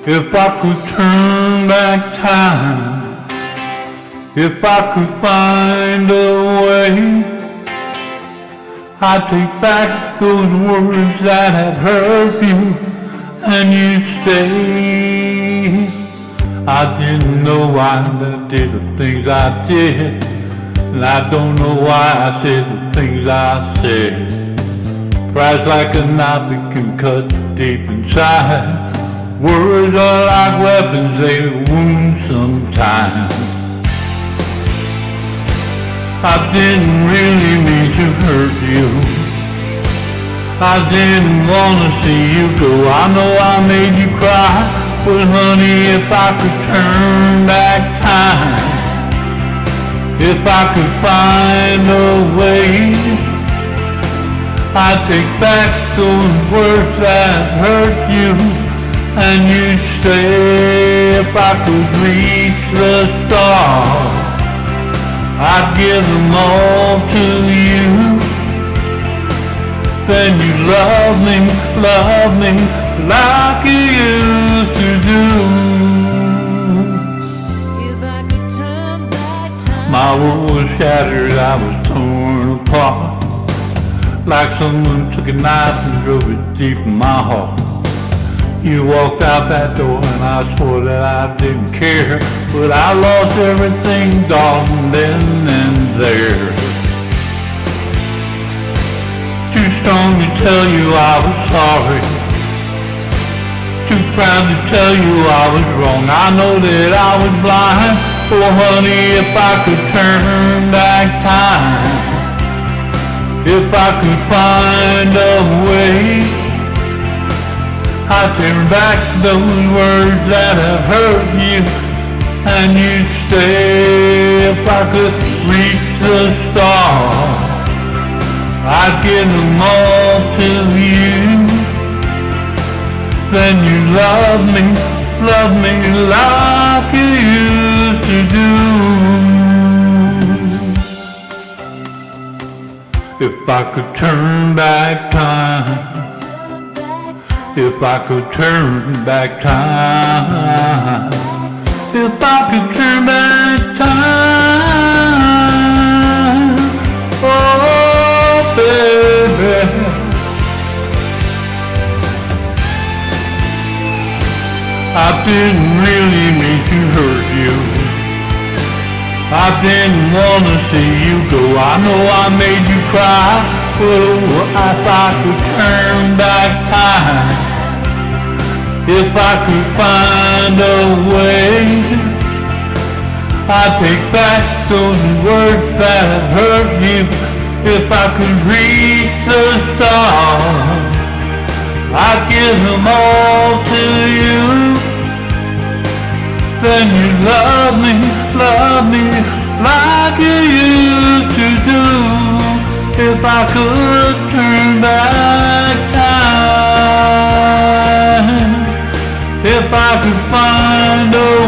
If I could turn back time, if I could find a way, I'd take back those words that have hurt you and you'd stay. I didn't know why I did the things I did, and I don't know why I said the things I said. Pride's like a knife, it can cut deep inside. Words are like weapons, they wound sometimes. I didn't really mean to hurt you. I didn't want to see you go. I know I made you cry, but honey, if I could turn back time, if I could find a way, I'd take back those words that hurt you and you'd stay. If I could reach the stars, I'd give them all to you. Then you love me like you used to do. If I could turn back time, my world was shattered, I was torn apart, like someone took a knife and drove it deep in my heart. You walked out that door and I swore that I didn't care, but I lost everything, darling, then and there. Too strong to tell you I was sorry, too proud to tell you I was wrong. I know that I was blind. Oh honey, if I could turn back time, if I could find a way, I'd turn back those words that have hurt you and you'd stay. If I could reach the stars, I'd give them all to you. Then you love me like you used to do. If I could turn back time, if I could turn back time, if I could turn back time, oh baby. I didn't really mean to hurt you. I didn't want to see you go. I know I made you cry, but oh, if I could turn back time, if I could find a way, I'd take back those words that hurt you. If I could reach the stars, I'd give them all to you. Then you love me like you used to do. If I could turn back time, if I could find a